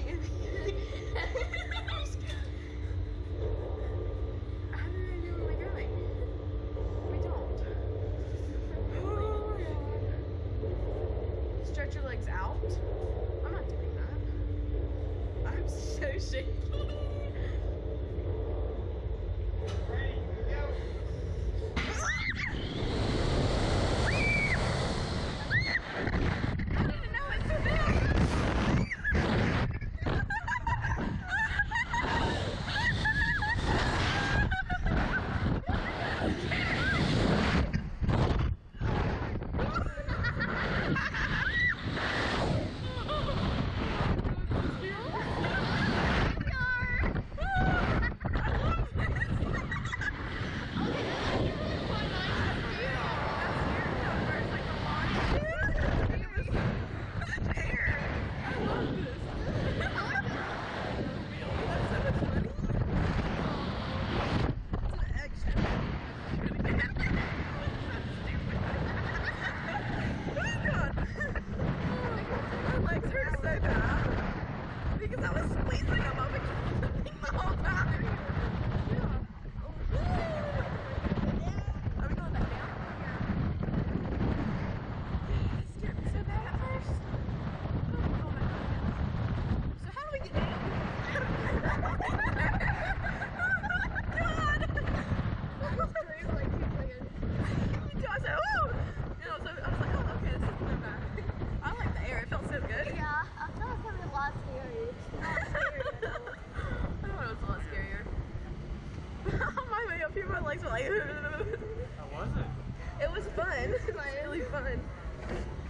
I'm scared. How do we do where we're going? We don't. Oh my god. Stretch your legs out. I'm not doing that. I'm so shaky. Because I was squeezing them up against the thing the whole time. Are we going back down? Yeah. It scared me so bad at first. So how do we get down? God! I said, oh! So I was like, oh, okay, this isn't that bad. I like the air. It felt so good. Yeah, I feel like it was a lot scary. It's not scary at all. I thought it was a lot scarier. On my way up here, my legs were like. How was it? It was fun. It was really fun.